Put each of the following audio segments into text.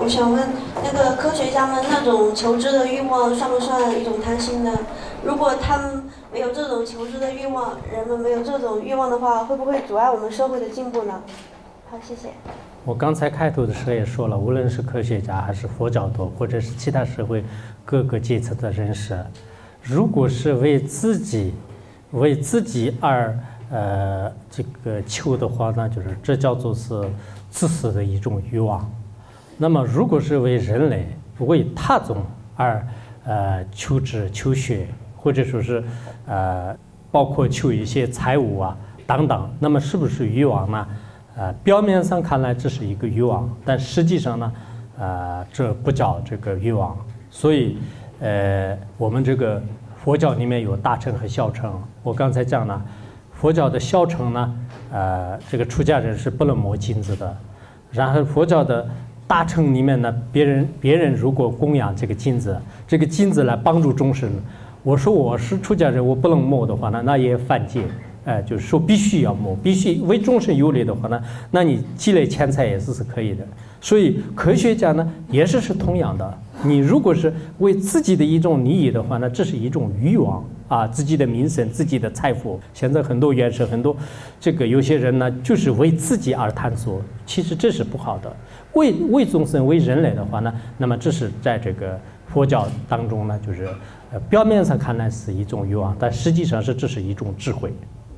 我想问，那个科学家们那种求知的欲望算不算一种贪心呢？如果他们没有这种求知的欲望，人们没有这种欲望的话，会不会阻碍我们社会的进步呢？好，谢谢。 我刚才开头的时候也说了，无论是科学家还是佛教徒，或者是其他社会各个阶层的人士，如果是为自己而这个求的话呢，就是这叫做是自私的一种欲望。那么如果是为人类为他种而求知求学，或者说是包括求一些财物啊等等，那么是不是欲望呢？表面上看来这是一个欲望，但实际上呢，这不叫这个欲望。所以我们这个佛教里面有大乘和小乘。我刚才讲了，佛教的小乘呢，这个出家人是不能摸金子的。然后佛教的大乘里面呢，别人如果供养这个金子来帮助众生，我说我是出家人，我不能摸的话呢，那也犯戒。就是说必须要摸，必须为众生有利的话呢，那你积累钱财也是可以的。所以科学家呢也是同样的，你如果是为自己的一种利益的话呢，这是一种欲望啊，自己的名声、自己的财富。现在很多元首、很多这个有些人呢，就是为自己而探索，其实这是不好的。为众生、为人类的话呢，那么这是在这个佛教当中呢，就是表面上看来是一种欲望，但实际上这是一种智慧。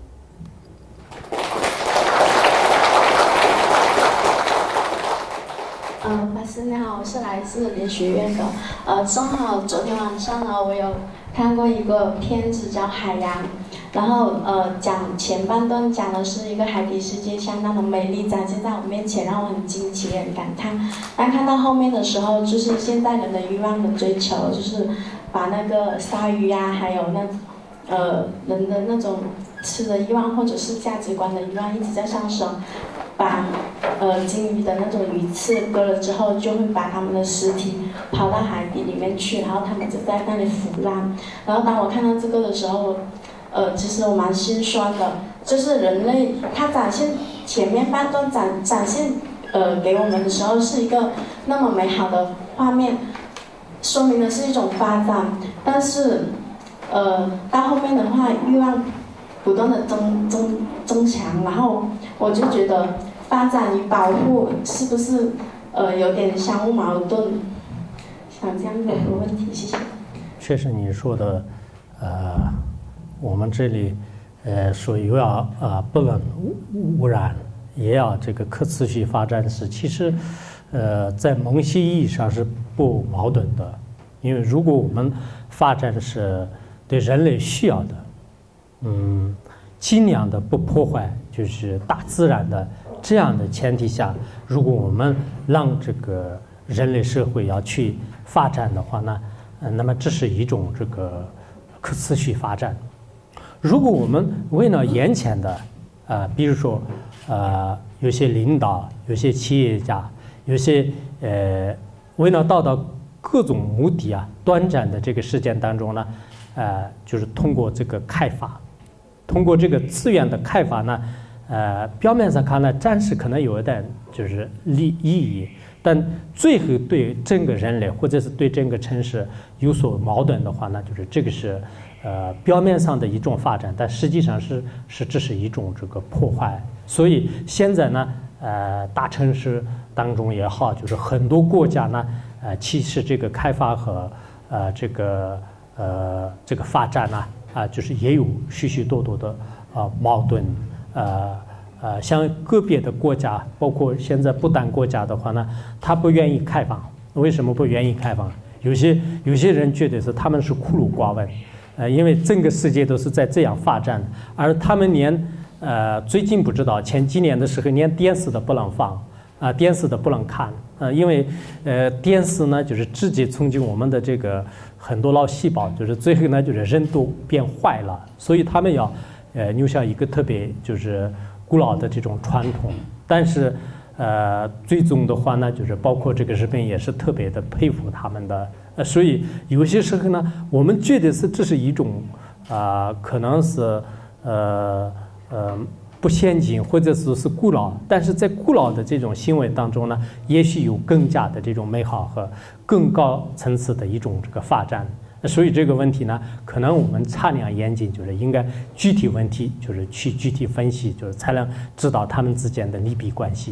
法师你好，我是来自联学院的。正好昨天晚上呢，我有看过一个片子叫《海洋》，然后讲前半段讲的是一个海底世界相当的美丽展现在我面前，让我很惊奇也很感叹。但看到后面的时候，就是现代人的欲望的追求，就是把那个鲨鱼呀，还有人的那种吃的欲望或者是价值观的欲望一直在上升。把鲸鱼的那种鱼刺割了之后，就会把它们的尸体抛到海底里面去，然后它们就在那里腐烂。然后当我看到这个的时候，其实我蛮心酸的，就是人类它展现前面半段展现给我们的时候是一个那么美好的画面，说明的是一种发展，但是到后面的话欲望不断的增强，然后我就觉得发展与保护是不是有点相互矛盾？想这样的一个问题，谢谢。 确实你说的，我们这里说又要不能污染，也要这个可持续发展是，其实在某些意义上是不矛盾的，因为如果我们发展是对人类需要的，尽量的不破坏就是大自然的这样的前提下，如果我们让这个人类社会要去发展的话呢，那么这是一种这个可持续发展。如果我们为了眼前的比如说有些领导、有些企业家、有些为了达到各种目的短暂的这个时间当中呢，就是通过这个开发。通过这个资源的开发呢，表面上看来暂时可能有一点就是意义，但最后对整个人类或者是对整个城市有所矛盾的话呢，就是这个是表面上的一种发展，但实际上这是一种这个破坏。所以现在呢，大城市当中也好，就是很多国家呢，其实这个开发和这个发展呢。就是也有许许多多的矛盾，像个别的国家，包括现在不丹国家的话呢，他不愿意开放。为什么不愿意开放？有些人觉得是他们是孤陋寡闻，因为整个世界都是在这样发展，而他们连最近不知道前几年的时候连电视都不能放电视都不能看因为电视呢就是直接冲击我们的这个很多脑细胞，就是最后呢就是人都变坏了，所以他们要留下一个特别就是古老的这种传统。但是最终的话呢，就是包括这个日本也是特别的佩服他们的所以有些时候呢，我们觉得这是一种可能是不先进或者是古老，但是在古老的这种行为当中呢，也许有更加的这种美好和更高层次的一种这个发展。所以这个问题呢，可能我们擦亮眼睛，就是应该具体问题就是去具体分析，就是才能知道他们之间的利弊关系。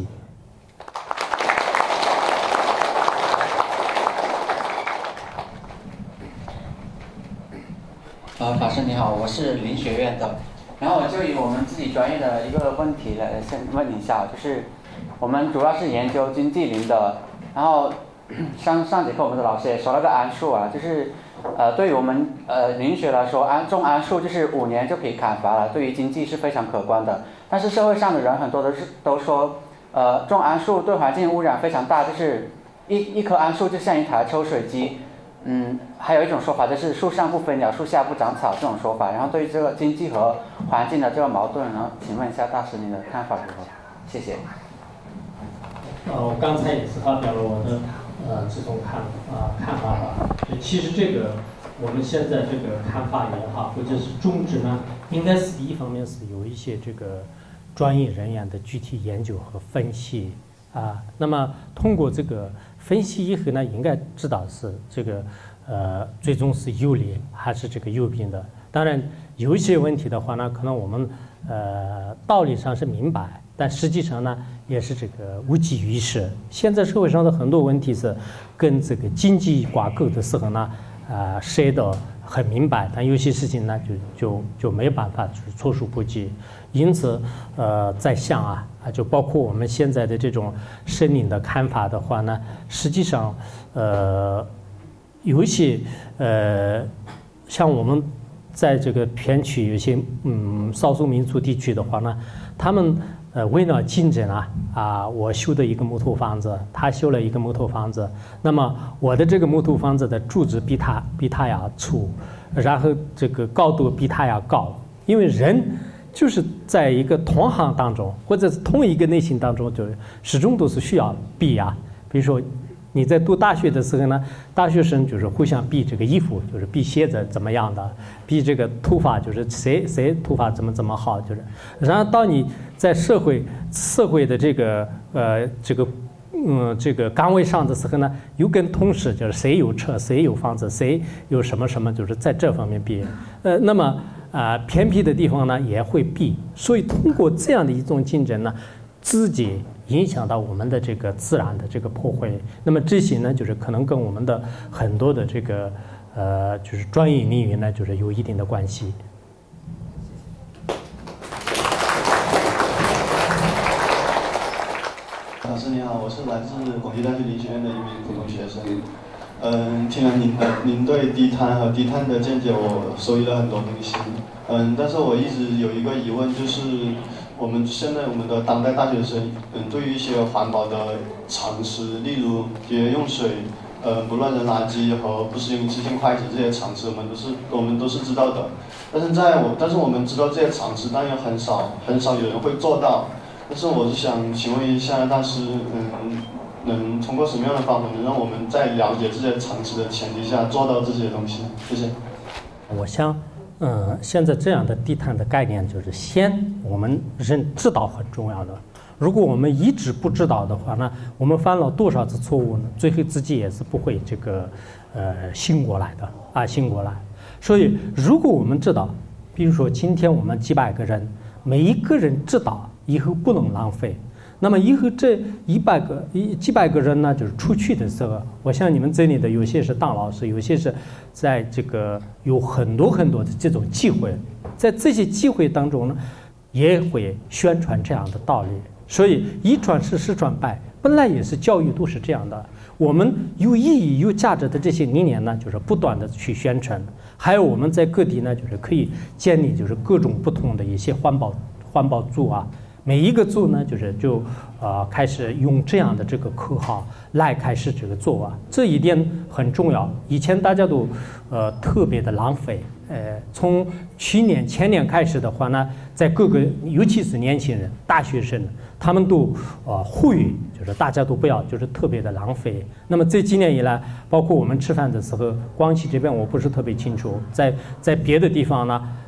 法师你好，我是林学院的，然后我就以我们自己专业的一个问题来先问一下，就是我们主要是研究经济林的，然后上节课我们的老师也说了个桉树啊，就是对于我们林学来说，种桉树就是5年就可以砍伐了，对于经济是非常可观的。但是社会上的人很多都说，种桉树对环境污染非常大，就是一棵桉树就像一台抽水机。还有一种说法就是树上不飞鸟，树下不长草这种说法。然后对于这个经济和环境的这个矛盾，然后请问一下大师您的看法如何？谢谢。 我刚才也是发表了我的这种看法吧。其实这个我们现在这个看法也好，或者是宗旨呢，应该是一方面是有一些这个专业人员的具体研究和分析啊。那么通过这个分析以后呢，应该知道是这个最终是有利还是这个有弊的。当然有一些问题的话呢，可能我们道理上是明白，但实际上呢也是这个无济于事。现在社会上的很多问题是跟这个经济挂钩的时候呢，说得很明白，但有些事情呢就没有办法去措手不及。因此在想就包括我们现在的这种森林的看法的话呢，实际上有一些像我们在这个偏区有些少数民族地区的话呢，他们为了竞争我修的一个木头房子，他修了一个木头房子，那么我的这个木头房子的柱子比他要粗，然后这个高度比他要高，因为人就是在一个同行当中，或者是同一个类型当中，就始终都是需要比比如说你在读大学的时候呢，大学生就是互相比这个衣服，就是比鞋子怎么样的，比这个头发，就是谁头发怎么好，就是。然后当你在社会的这个这个岗位上的时候呢，又跟同事就是谁有车，谁有房子，谁有什么，就是在这方面比。那么偏僻的地方呢也会比，所以通过这样的一种竞争呢，直接影响到我们的这个自然的这个破坏。那么这些呢，就是可能跟我们的很多的这个就是专业领域呢，就是有一定的关系。 老师你好，我是来自广西大学林学院的一名普通学生。听了您对低碳和低碳的见解，我收益了很多东西。但是我一直有一个疑问，就是现在我们的当代大学生，对于一些环保的常识，例如节约用水，不乱扔垃圾和不使用一次性筷子这些常识，我们都是知道的。但是我们知道这些常识，但又很少有人会做到。但是我是想请问一下大师，能通过什么样的方法，能让我们在了解这些常识的前提下做到这些东西？谢谢。 我想，现在这样的低碳的概念，就是先我们人知道很重要的。如果我们一直不知道的话呢，我们犯了多少次错误呢？最后自己也是不会这个醒过来的醒过来。所以，如果我们知道，比如说今天我们几百个人，每一个人知道以后不能浪费。那么以后这几百个人呢，就是出去的时候，我想你们这里的有些是当老师，有些是在这个有很多的这种机会，在这些机会当中呢，也会宣传这样的道理。所以一传十，十传百，本来也是教育都是这样的。我们有意义、有价值的这些理念呢，就是不断的去宣传。还有我们在各地呢，就是可以建立就是各种不同的一些环保组每一个组呢，就开始用这样的这个口号来开始这个做这一点很重要。以前大家都特别的浪费，从去年前年开始的话呢，在各个尤其是年轻人、大学生，他们都呼吁，就是大家都不要就是特别的浪费。那么这几年以来，包括我们吃饭的时候，广西这边我不是特别清楚，在别的地方呢。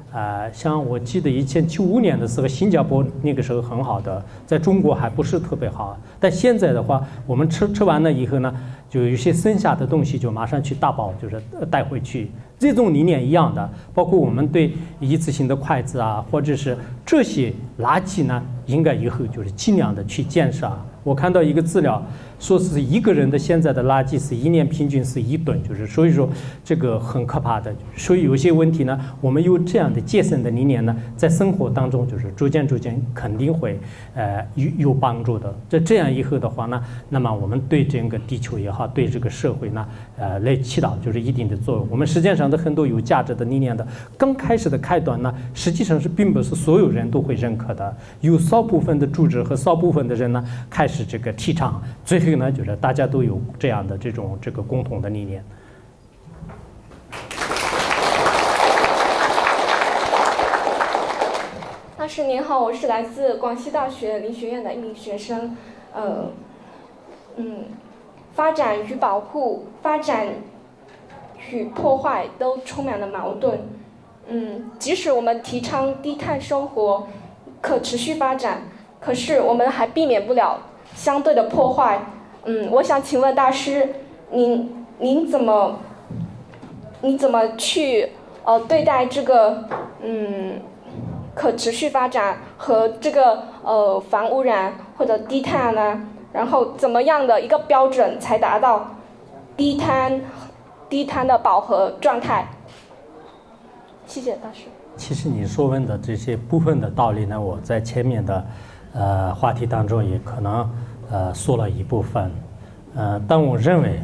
像我记得以前95年的时候，新加坡那个时候很好的，在中国还不是特别好。但现在的话，我们吃完了以后呢，就有些剩下的东西就马上去打包，就是带回去。这种理念一样的，包括我们对一次性的筷子啊，或者是这些垃圾呢，应该以后就是尽量的去减少。我看到一个资料，说是一个人的现在的垃圾是1年平均是1吨，就是所以说这个很可怕的。所以有些问题呢，我们有这样的节省的理念呢，在生活当中就是逐渐肯定会有帮助的。这样以后的话呢，那么我们对整个地球也好，对这个社会呢，来起到就是一定的作用。我们实际上的很多有价值的理念的刚开始的开端呢，实际上是并不是所有人都会认可的，有少部分的组织和少部分的人呢开始这个提倡，最后呢就是大家都有这样的这个共同的理念。 大师您好，我是来自广西大学林学院的一名学生。发展与保护、发展与破坏都充满了矛盾。即使我们提倡低碳生活、可持续发展，可是我们还避免不了相对的破坏。我想请问大师，您怎么去对待这个可持续发展和这个防污染或者低碳呢？然后怎么样的一个标准才达到低碳的饱和状态？谢谢大师。 其实你所问的这些部分的道理呢，我在前面的话题当中也可能说了一部分。但我认为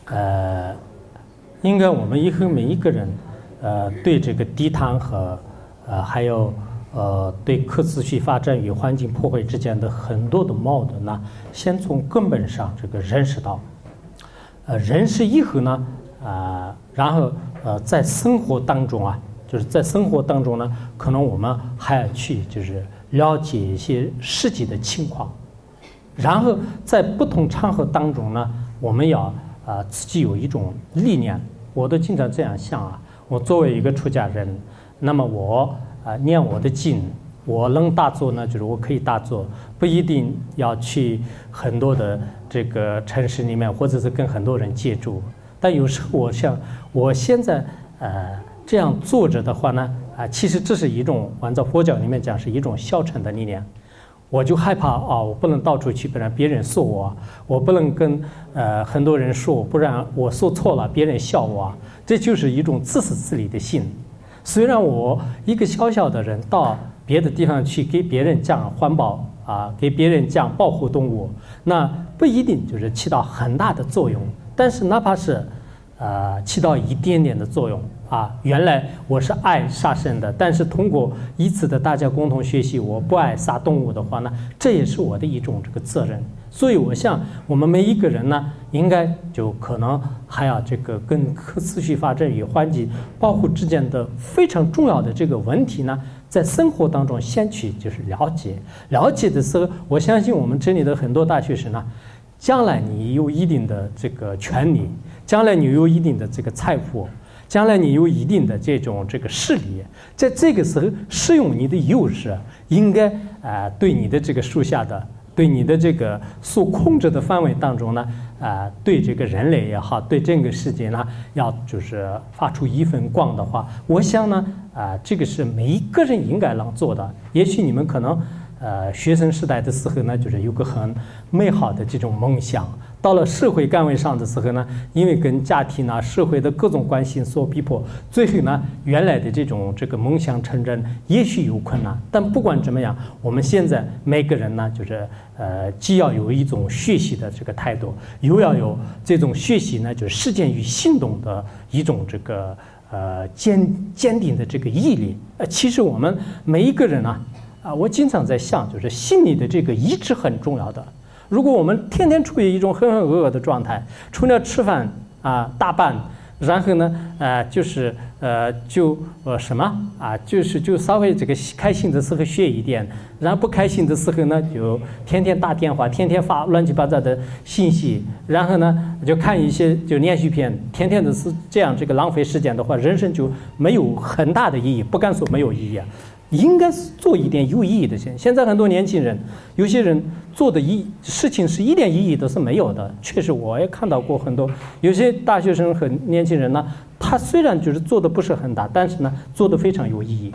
应该我们以后每一个人对这个低碳和还有对可持续发展与环境破坏之间的很多的矛盾呢，先从根本上这个认识到，认识以后呢，然后在生活当中啊，就是在生活当中呢，可能我们还要去就是了解一些实际的情况，然后在不同场合当中呢，我们要自己有一种理念。我都经常这样想啊，我作为一个出家人，那么我念我的经，我能打坐呢，就是我可以打坐，不一定要去很多的这个城市里面，或者是跟很多人接触。但有时候我想，我现在这样坐着的话呢，其实这是一种按照佛教里面讲是一种消沉的理念。我就害怕我不能到处去，不然别人说我，我不能跟很多人说，不然我说错了，别人笑我，这就是一种自私自利的心。虽然我一个小小的人到别的地方去给别人讲环保给别人讲保护动物，那不一定就是起到很大的作用，但是哪怕是起到一点点的作用原来我是爱杀生的，但是通过一次的大家共同学习，我不爱杀动物的话呢，这也是我的一种这个责任。所以我想我们每一个人呢，应该就可能还要这个跟可持续发展与环境保护之间的非常重要的这个问题呢，在生活当中先去就是了解的时候，我相信我们这里的很多大学生呢，将来你有一定的这个权利，将来你有一定的这个财富，将来你有一定的这个势力，在这个时候使用你的优势，应该对你的这个属下的，对你的这个所控制的范围当中呢，对这个人类也好，对整个世界呢，要就是发出一份光的话，我想呢，这个是每一个人应该能做的。也许你们可能学生时代的时候呢，就是有个很美好的这种梦想。到了社会岗位上的时候呢，因为跟家庭社会的各种关系所逼迫，最后呢，原来的这个梦想成真，也许有困难。但不管怎么样，我们现在每个人呢，就是既要有一种学习的这个态度，又要有这种学习呢，就是实践与行动的一种这个坚定的这个毅力。其实我们每一个人我经常在想，就是心里的这个意志很重要的。如果我们天天处于一种浑浑噩噩的状态，除了吃饭打扮然后呢，就稍微这个开心的时候学一点，然后不开心的时候呢，就天天打电话，天天发乱七八糟的信息，然后呢就看一些就连续片，天天的是这样这个浪费时间的话，人生就没有很大的意义，不敢说没有意义啊。应该是做一点有意义的事情。现在很多年轻人，有些人做的事情是一点意义都是没有的。确实，我也看到过很多有些大学生和年轻人呢，他虽然就是做的不是很大，但是呢，做的非常有意义。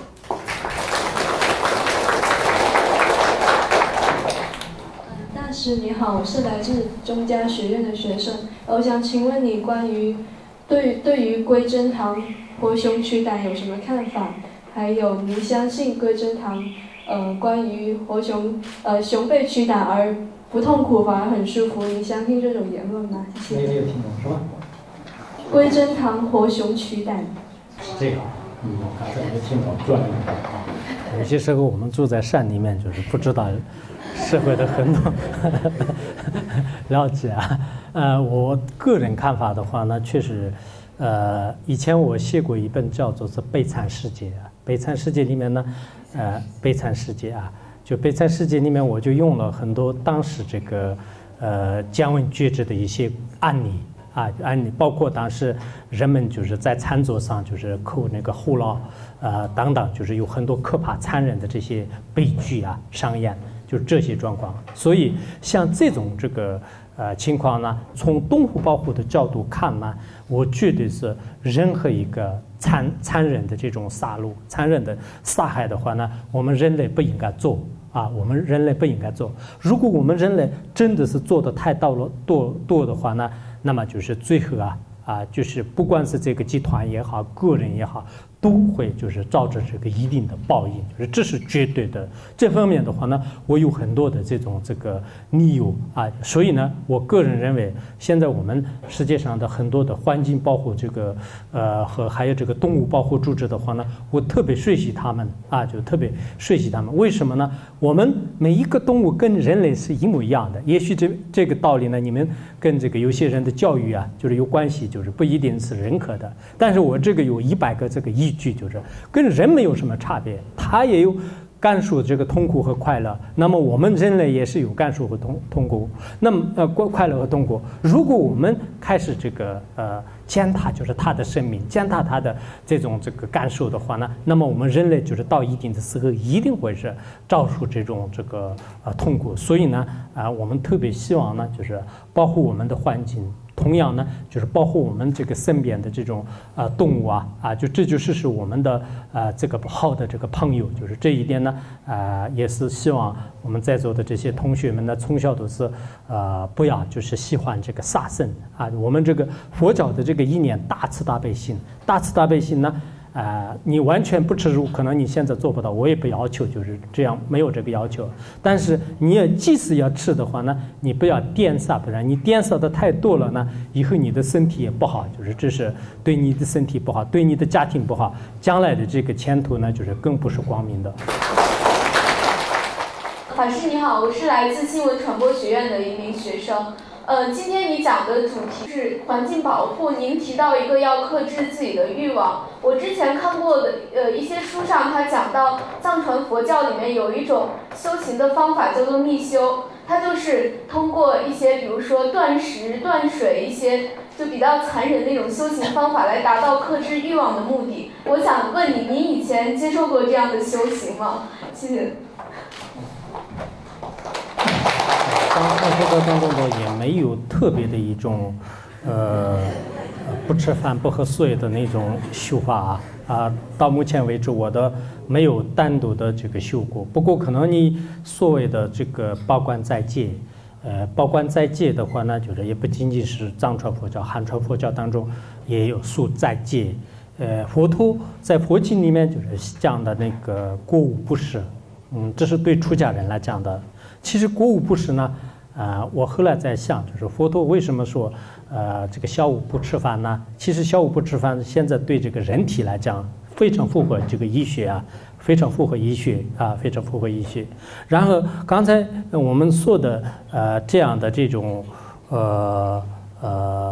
大师你好，我是来自中嘉学院的学生，我想请问你关于对于归真堂活熊取胆有什么看法？还有，您相信归真堂，关于熊被驱打而不痛苦反而很舒服，您相信这种言论吗？谢谢。 没有听懂是吧？ 归真堂活熊取胆。 是这个，我刚才没听懂，转了一下啊。有些时候我们住在山里面，就是不知道社会的很多了解啊。我个人看法的话呢，确实。以前我写过一本叫做是《悲惨世界》啊，《悲惨世界》里面呢，悲惨世界啊，就《悲惨世界》里面我就用了很多当时这个姜文绝志的一些案例，包括当时人们就是在餐桌上就是扣那个胡萝等等，就是有很多可怕残忍的这些悲剧啊上演，就是这些状况。所以像这种这个情况呢，从动物保护的角度看呢，我觉得是任何一个残忍的这种杀戮、残忍的杀害的话呢，我们人类不应该做啊，我们人类不应该做。如果我们人类真的是做的太多的话呢，那么就是最后就是不管是这个集团也好，个人也好，都会就是造成这个一定的报应，就是这是绝对的。这方面的话呢，我有很多的这个理由啊，所以呢，我个人认为，现在我们世界上的很多的环境保护和还有这个动物保护组织的话呢，我特别学习他们啊，就特别学习他们。为什么呢？我们每一个动物跟人类是一模一样的。也许这个道理呢，你们跟这个有些人的教育啊，就是有关系，就是不一定是认可的。但是我这个有100个这个依据，就是跟人没有什么差别，他也有感受这个痛苦和快乐。那么我们人类也是有感受和痛苦，那么快乐和痛苦。如果我们开始这个践踏就是他的生命，践踏他的这个感受的话呢，那么我们人类就是到一定的时候一定会是遭受这种痛苦。所以呢我们特别希望呢就是保护我们的环境。同样呢，就是保护我们这个身边的这种动物这就是我们的这个好的这个朋友，就是这一点呢也是希望我们在座的这些同学们呢，从小都是不要就是喜欢这个杀生啊。我们这个佛教的这个意念大慈大悲心，大慈大悲心呢。你完全不吃肉，可能你现在做不到，我也不要求就是这样，没有这个要求。但是你也即使要吃的话呢，你不要颠杀，不然你颠杀的太多了呢，以后你的身体也不好，就是这是对你的身体不好，对你的家庭不好，将来的这个前途呢，就是更不是光明的。 法师你好，我是来自新闻传播学院的一名学生。今天你讲的主题是环境保护，您提到一个要克制自己的欲望。我之前看过的一些书上，它讲到藏传佛教里面有一种修行的方法叫做密修，它就是通过一些比如说断食、断水一些就比较残忍的那种修行方法来达到克制欲望的目的。我想问你，您以前接受过这样的修行吗？谢谢。 藏佛教当中的也没有特别的一种不吃饭不喝水的那种修法到目前为止我的没有单独的这个修过。不过可能你所谓的这个报关斋戒报关斋戒的话呢，就是也不仅仅是藏传佛教，汉传佛教当中也有述斋戒。佛陀在佛经里面就是讲的那个过午不食，这是对出家人来讲的。其实过午不食呢，我后来在想，就是佛陀为什么说这个下午不吃饭呢？其实下午不吃饭，现在对这个人体来讲非常符合这个医学非常符合医学非常符合医学。然后刚才我们说的这样的这种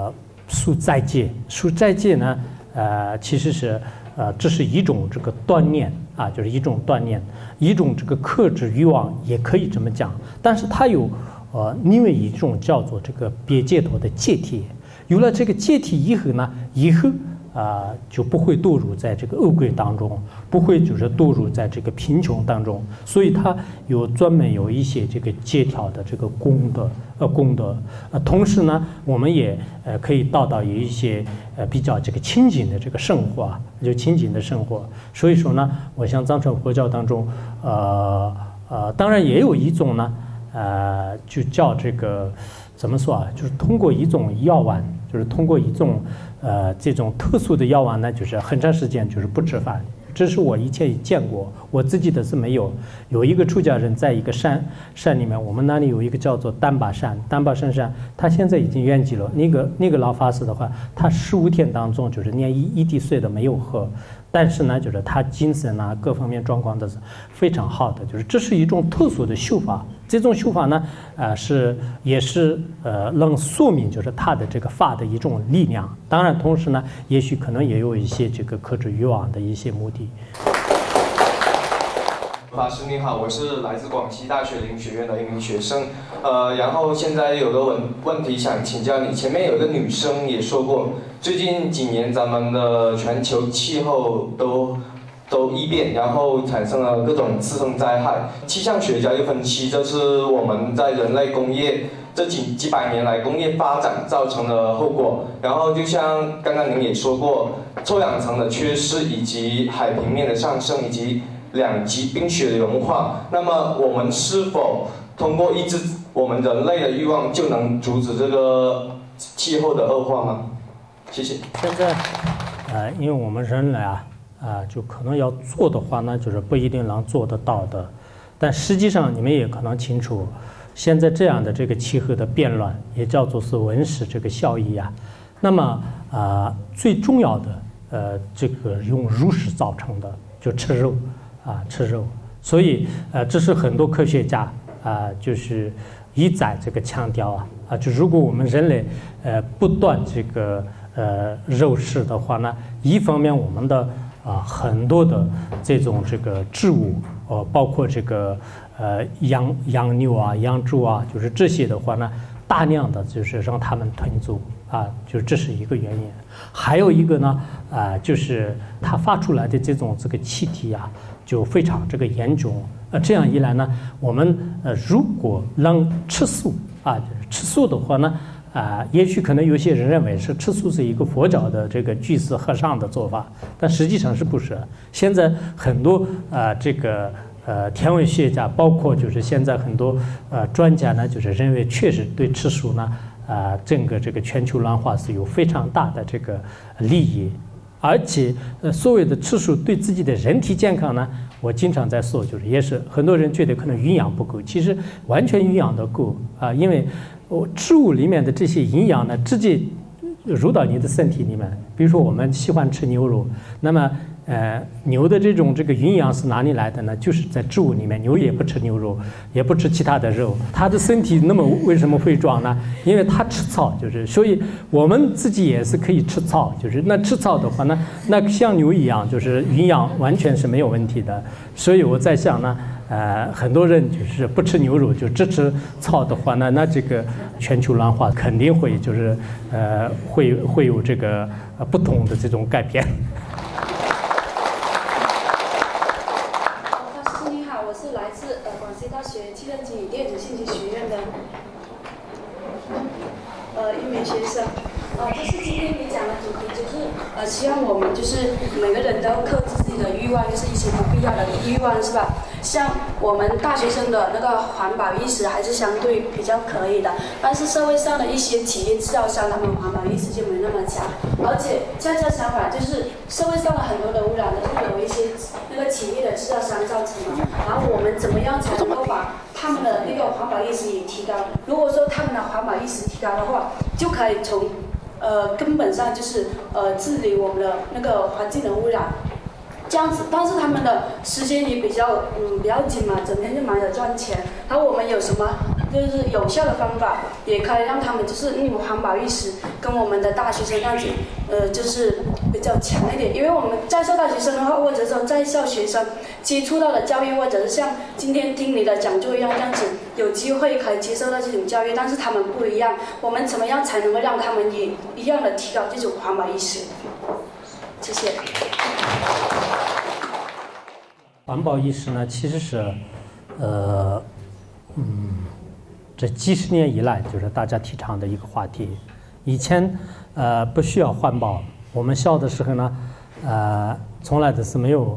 书斋戒。书斋戒呢，其实是这是一种这个锻炼啊，就是一种锻炼，一种这个克制欲望，也可以这么讲。但是它有另外一种叫做这个别解脱的戒体。有了这个戒体以后呢，就不会堕入在这个恶鬼当中，不会就是堕入在这个贫穷当中，所以它专门有一些这个戒条的这个功德。同时呢，我们也可以有一些比较这个清净的这个生活，就清净的生活。所以说呢，我想藏传佛教当中，当然也有一种呢，就叫这个怎么说啊，就是通过一种药丸。就是通过一种这种特殊的药丸呢，就是很长时间就是不吃饭。这是我以前也见过，我自己的是没有。有一个出家人在一个山里面，我们那里有一个叫做丹巴山，他现在已经圆寂了。那个老法师的话，他15天当中就是连一滴水都没有喝，但是呢，就是他精神啊各方面状况都是非常好的。就是这是一种特殊的修法。这种修法呢，也是能说明就是他的这个法的一种力量。当然，同时呢，也许可能也有一些这个克制欲望的一些目的。 法师你好，我是来自广西大学灵学院的一名学生，然后现在有个问题想请教你。前面有个女生也说过，最近几年咱们的全球气候都异变，然后产生了各种自然灾害。气象学家又分析，这是我们在人类工业这几百年来工业发展造成的后果。然后就像刚刚您也说过，臭氧层的缺失，以及海平面的上升，以及2极冰雪的融化。那么我们是否通过抑制我们人类的欲望，就能阻止这个气候的恶化吗？谢谢。 现在因为我们人类就可能要做的话呢，就是不一定能做得到的。但实际上你们也可能清楚，现在这样的这个气候的变乱，也叫做是温室这个效应啊。那么最重要的这个用肉食造成的，就吃肉。所以这是很多科学家就是一再这个强调就如果我们人类不断这个肉食的话呢，一方面我们的很多的这种这个植物包括这个羊牛啊、羊猪啊，就是这些的话呢，大量的就是让他们吞足就是这是一个原因。还有一个呢就是它发出来的这个气体就非常这个严重。这样一来呢，我们如果让吃素吃素的话呢，也许可能有些人认为是吃素是一个佛教的这个居士和尚的做法，但实际上是不是？现在很多这个天文学家，包括就是现在很多专家呢，就是认为确实对吃素呢整个这个全球暖化是有非常大的这个利益。而且所谓的吃素对自己的人体健康呢，我经常在说，就是也是很多人觉得可能营养不够，其实完全营养都够因为植物里面的这些营养呢，直接入到你的身体里面。比如说我们喜欢吃牛肉，那么牛的这个营养是哪里来的呢？就是在植物里面。牛也不吃牛肉，也不吃其他的肉，它的身体那么为什么会壮呢？因为它吃草，就是所以我们自己也是可以吃草，就是那吃草的话呢，那像牛一样，就是营养完全是没有问题的。所以我在想呢，很多人就是不吃牛肉就只吃草的话呢，那这个全球暖化肯定会就是会有这个不同的这种改变。 广西大学计算机与电子信息学院的一名学生，就是今天你讲的主题就是希望我们就是每个人都克制自己的欲望，就是一些不必要的欲望，是吧？像我们大学生的那个环保意识还是相对比较可以的，但是社会上的一些企业制造商，他们环保意识就没那么强，而且恰恰相反，就是社会上的很多的污染都是有一些那个企业的制造商造成的。然后我们怎么样才能够把他们的那个环保意识也提高？如果说他们的环保意识提高的话，就可以从根本上就是治理我们的那个环境的污染。这样子，但是他们的时间也比较紧嘛，整天就忙着赚钱。然后我们有什么就是有效的方法，也可以让他们就是那种环保意识跟我们的大学生这样子，就是比较强一点。因为我们在校大学生的话，或者说在校学生接触到的教育，或者是像今天听你的讲座一样这样子，有机会可以接受到这种教育，但是他们不一样，我们怎么样才能够让他们也一样的提高这种环保意识？谢谢。 环保意识呢，其实是，这几十年以来就是大家提倡的一个话题。以前不需要环保，我们小的时候呢，从来都是没有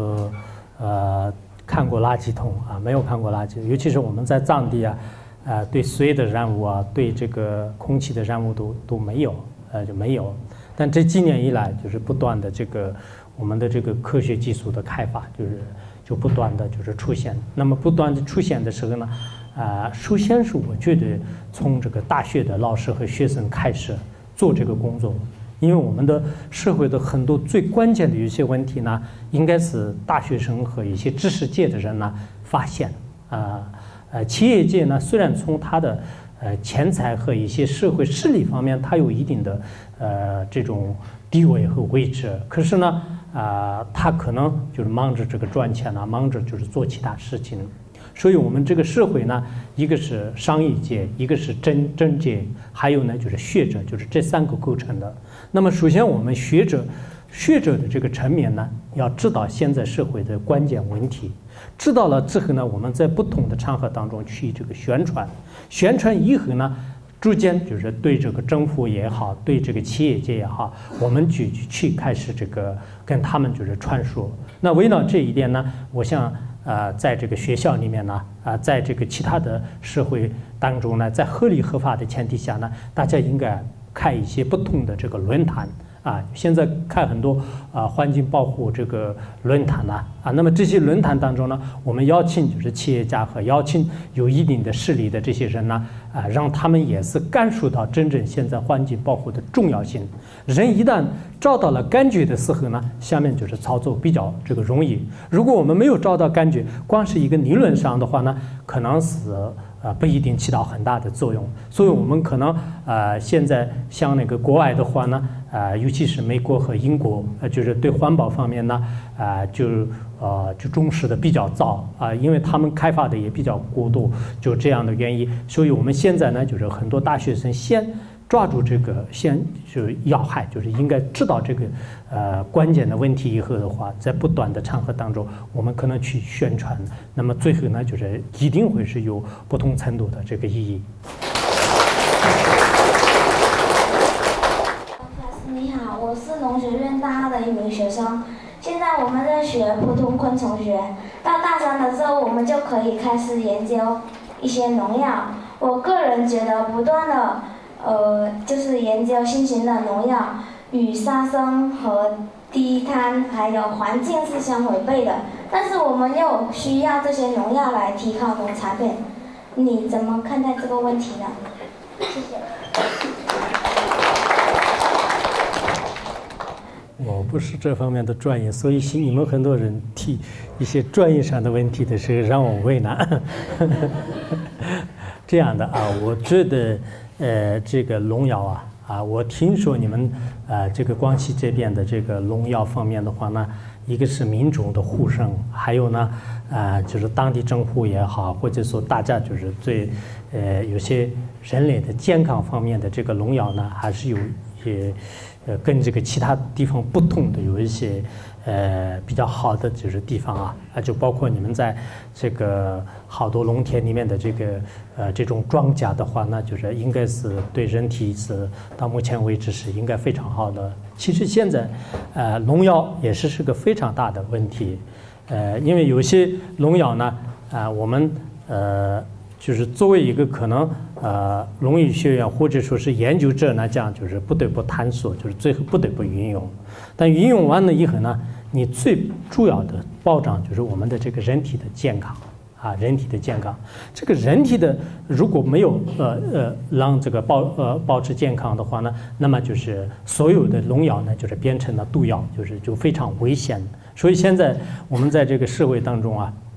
看过垃圾桶啊，没有看过垃圾，尤其是我们在藏地啊，对水的染污啊，对这个空气的染污都没有，就没有。但这几年以来，就是不断的这个我们的这个科学技术的开发，就不断的就是出现。那么不断的出现的时候呢，首先是我觉得从这个大学的老师和学生开始做这个工作，因为我们的社会的很多最关键的一些问题呢，应该是大学生和一些知识界的人呢发现。企业界呢，虽然从他的钱财和一些社会势力方面，它有一定的这种地位和位置，可是呢，他可能就是忙着这个赚钱啊，忙着就是做其他事情。所以我们这个社会呢，一个是商业界，一个是政界，还有呢就是学者，就是这三个构成的。那么首先我们学者的这个层面呢，要知道现在社会的关键问题，知道了之后呢，我们在不同的场合当中去这个宣传以后呢，逐渐就是对这个政府也好，对这个企业界也好，我们去开始这个跟他们就是传说。那围绕这一点呢，我想在这个学校里面呢，在这个其他的社会当中呢，在合理合法的前提下呢，大家应该开一些不同的这个论坛。现在看很多环境保护这个论坛那么这些论坛当中呢，我们邀请就是企业家和邀请有一定的势力的这些人呢，让他们也是感受到真正现在环境保护的重要性。人一旦找到了感觉的时候呢，下面就是操作比较这个容易。如果我们没有找到感觉，光是一个理论上的话呢，可能是不一定起到很大的作用。所以我们可能现在像那个国外的话呢，尤其是美国和英国，就是对环保方面呢，就重视的比较早因为他们开发的也比较过度，就这样的原因。所以我们现在呢，就是很多大学生先抓住这个就是要害，就是应该知道这个关键的问题以后的话，在不断的场合当中，我们可能去宣传，那么最后呢，就是一定会是有不同程度的这个意义。 你好，我是农学院大二的一名学生，现在我们在学普通昆虫学，到大三的时候我们就可以开始研究一些农药。我个人觉得不断的就是研究新型的农药与杀生和低碳还有环境是相违背的，但是我们又需要这些农药来提高农产品，你怎么看待这个问题呢？谢谢。 我不是这方面的专业，所以你们很多人提一些专业上的问题的时候让我为难。这样的我觉得这个农药我听说你们这个广西这边的这个农药方面的话呢，一个是民众的呼声，还有呢就是当地政府也好，或者说大家就是对有些人类的健康方面的这个农药呢，还是有跟这个其他地方不同的有一些比较好的就是地方就包括你们在这个好多农田里面的这个这种庄稼的话，那就是应该是对人体是到目前为止是应该非常好的。其实现在农药也是个非常大的问题，因为有些农药呢我们就是作为一个可能农业学院或者说是研究者来讲，就是不得不探索，就是最后不得不运用。但运用完了以后呢，你最主要的保障就是我们的这个人体的健康人体的健康。这个人体的如果没有让这个保持健康的话呢，那么就是所有的农药呢就是变成了毒药，就非常危险。所以现在我们在这个社会当中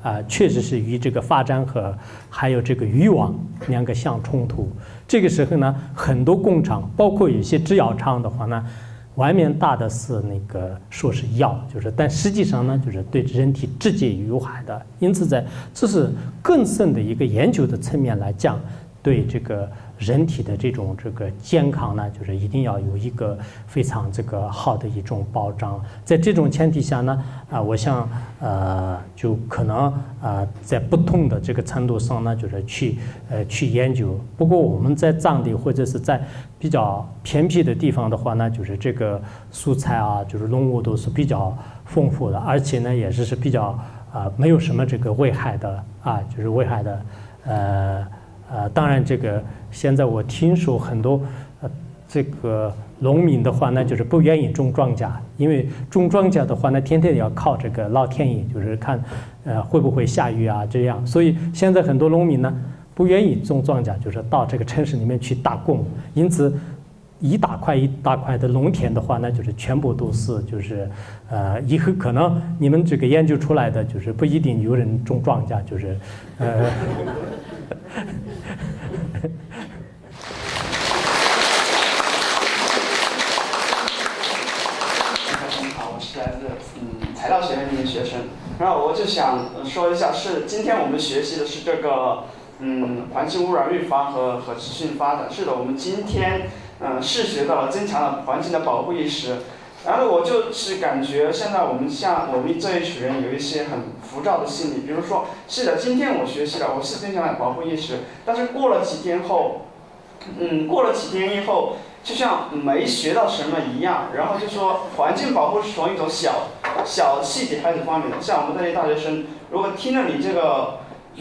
确实是与这个发展和还有这个欲望两个相冲突。这个时候呢，很多工厂，包括有些制药厂的话呢，外面打的是那个说是药，但实际上呢，对人体直接有害的。因此这是更深的一个研究的层面来讲，对这个人体的这个健康呢，一定要有一个非常好的一种保障。在这种前提下呢，我想就可能在不同的这个程度上呢，去研究。不过我们在藏地或者是在比较偏僻的地方的话呢，这个蔬菜啊，农物都是比较丰富的，而且呢也是比较没有什么这个危害的危害的当然这个现在我听说很多这个农民的话呢，不愿意种庄稼，因为种庄稼的话呢，天天要靠这个老天爷，看会不会下雨啊这样。所以现在很多农民呢不愿意种庄稼，到这个城市里面去打工。因此一大块一大块的农田的话呢，全部都是以后可能你们这个研究出来的不一定有人种庄稼， 好，我是来自材料学院的一名学生，然后我就想说一下，今天我们学习的是这个环境污染预防和持续性发展。是的，我们今天是学到了增强了环境的保护意识。然后我就是感觉现在我们这一群人有一些很浮躁的心理，比如说，是的，今天我学习了，我是增强了保护意识，但是过了几天以后，就像没学到什么一样。然后就说环境保护是从一种小细节开始方面的。像我们这些大学生，如果听了你这个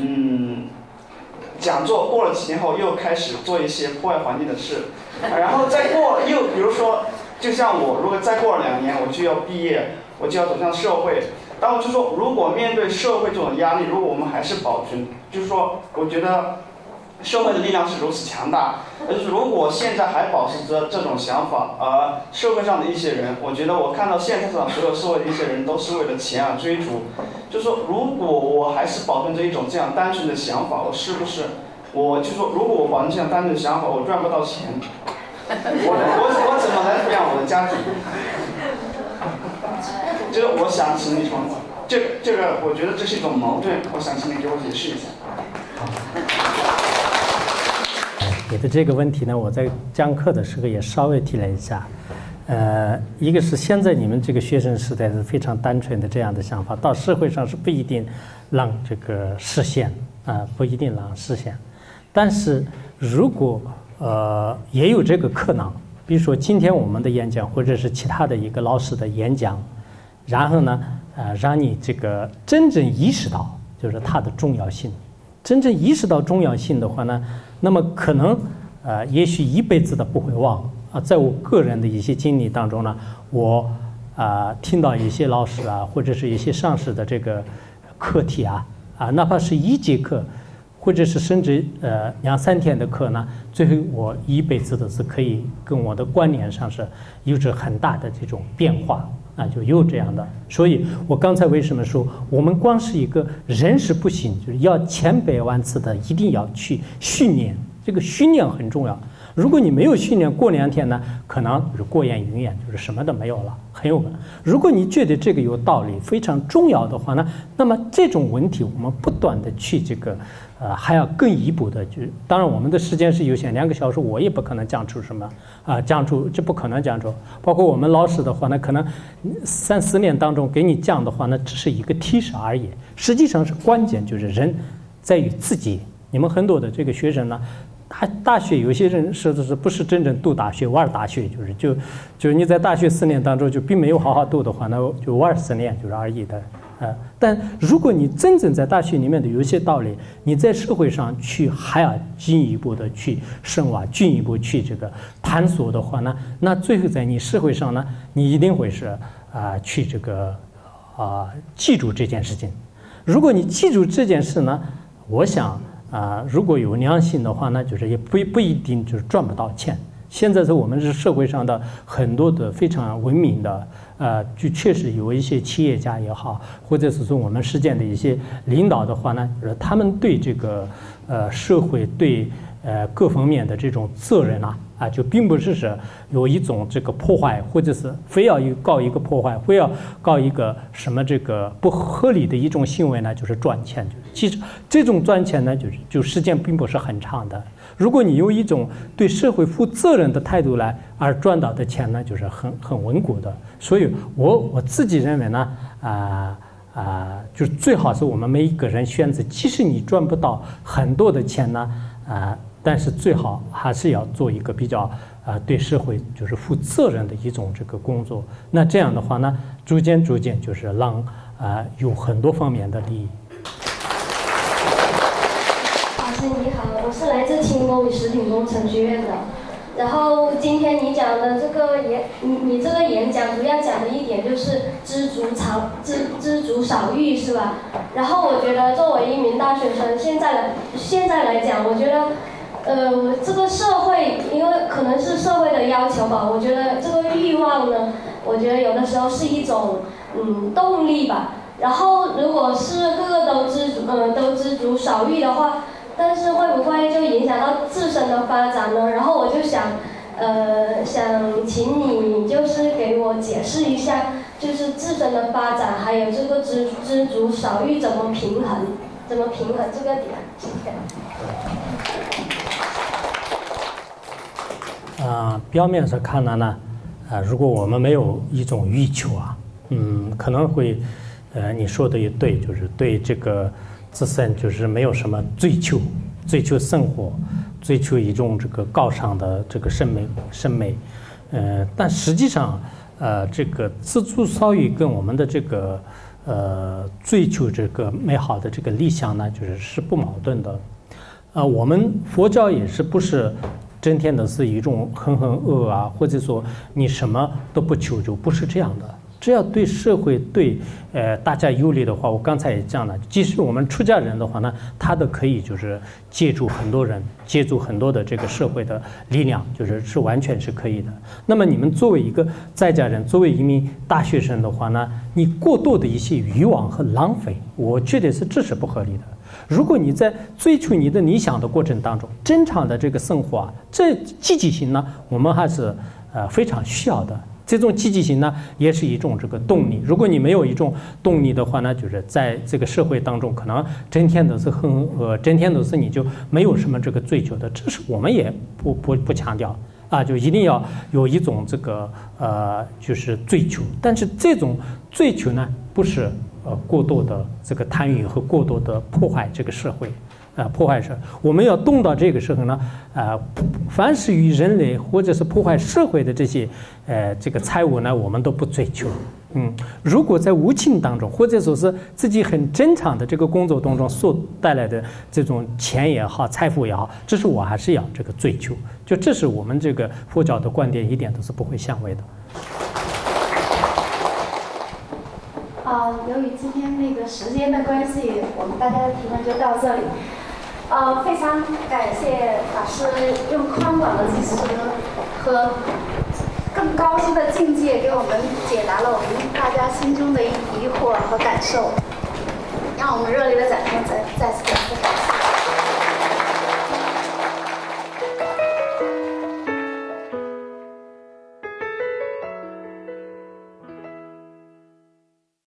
讲座，过了几天后又开始做一些破坏环境的事，然后再又比如说。就像我，如果再过了2年，我就要毕业，我就要走向社会。然后就说，如果面对社会这种压力，如果我们还是保存，就是说，我觉得社会的力量是如此强大。就是如果现在还保持着这种想法，而社会上的一些人，我觉得我看到现在所有社会的一些人都是为了钱而追逐。就是说，如果我还是保存着一种这样单纯的想法，我是不是，我就说，如果我保存这样单纯的想法，我赚不到钱。我怎么来抚养我的家庭？就是我想请你说，这个，我觉得这是一种矛盾，我想请你给我解释一下。 你的这个问题呢，我在讲课的时候也稍微提了一下。一个是现在你们这个学生时代是非常单纯的这样的想法，到社会上是不一定让这个实现不一定让实现。但是如果也有这个可能，比如说今天我们的演讲，或者是其他的一个老师的演讲，然后呢，让你这个真正意识到它的重要性。真正意识到重要性的话呢，那么可能也许一辈子都不会忘在我个人的一些经历当中呢，我听到一些老师或者是一些上师的这个课题哪怕是1节课。或者是甚至2、3天的课呢，最后我一辈子都是可以跟我的观念上是有着很大的这种变化就有这样的。所以我刚才为什么说我们光是一个人是不行，就是要千百万次的一定要去训练，这个训练很重要。如果你没有训练，过2天呢，可能过眼云烟，什么都没有了，很有可能。如果你觉得这个有道理，非常重要的话呢，那么这种问题我们不断的去这个还要更一步的当然我们的时间是有限，2个小时我也不可能讲出什么这不可能讲出。包括我们老师的话呢，可能3、4年当中给你讲的话呢，只是一个提示而已。实际上是关键人在于自己。你们很多的这个学生呢，大学有些人说的是不是真正读大学，玩大学，就是你在大学4年当中就并没有好好读的话，那就玩4年而已的。但如果你真正在大学里面的有一些道理，你在社会上去还要进一步的去深挖，进一步去这个探索的话呢，那最后在你社会上呢，你一定会是去这个记住这件事情。如果你记住这件事呢，我想如果有良心的话呢，也不一定赚不到钱。 现在是我们是社会上的很多的非常文明的，就确实有一些企业家也好，或者是说我们实践的一些领导的话呢，他们对这个社会对各方面的这种责任就并不是有一种这个破坏，或者是非要告一个破坏，非要告一个什么这个不合理的一种行为呢，就是赚钱。其实这种赚钱呢，就时间并不是很长的。如果你有一种对社会负责任的态度来，而赚到的钱呢，就是很稳固的。所以我自己认为呢，就是最好是我们每一个人选择，即使你赚不到很多的钱呢，但是最好还是要做一个比较对社会就是负责任的一种这个工作。那这样的话呢，逐渐就是让有很多方面的利益。 老师你好，我是来自轻工与食品工程学院的。然后今天你讲的这个你这个演讲主要讲的一点就是知足少欲是吧？然后我觉得作为一名大学生，现在来讲，我觉得。这个社会，因为可能是社会的要求吧，我觉得这个欲望呢，我觉得有的时候是一种动力吧。然后如果是个个都知足少欲的话，但是会不会就影响到自身的发展呢？然后我就想请你就是给我解释一下，就是自身的发展还有这个知足少欲怎么平衡这个点，谢谢。 表面上看来呢，如果我们没有一种欲求可能会，你说的也对，就是对这个自身就是没有什么追求生活，追求一种这个高尚的这个审美，但实际上，这个知足少欲跟我们的这个追求这个美好的这个理想呢，是不矛盾的。我们佛教也是不是整天的是一种浑噩或者说你什么都不求，就不是这样的。只要对社会对大家有利的话，我刚才也讲了，即使我们出家人的话呢，他都可以就是借助很多人，借助很多的这个社会的力量，是完全是可以的。那么你们作为一个在家人，作为一名大学生的话呢，你过多的一些欲望和浪费，我觉得这是不合理的。如果你在追求你的理想的过程当中，正常的这个生活这积极性呢，我们还是非常需要的。这种积极性呢，也是一种这个动力。如果你没有一种动力的话呢，就是在这个社会当中，可能整天都是整天都是你就没有什么这个追求的。这是我们也不强调就一定要有一种这个就是追求，但是这种追求呢，不是过多的这个贪欲和过多的破坏这个社会。破坏社会，我们要动到这个时候呢，凡是与人类或者是破坏社会的这些这个财物呢，我们都不追求。如果在无情当中，或者说是自己很正常的这个工作当中所带来的这种钱也好，财富也好，这是我还是要这个追求。就这是我们这个佛教的观点，一点都是不会相违的。 由于今天那个时间的关系，我们大家的提问就到这里。非常感谢法师用宽广的知识和更高深的境界给我们解答了我们大家心中的疑惑和感受，让我们热烈的掌声再次。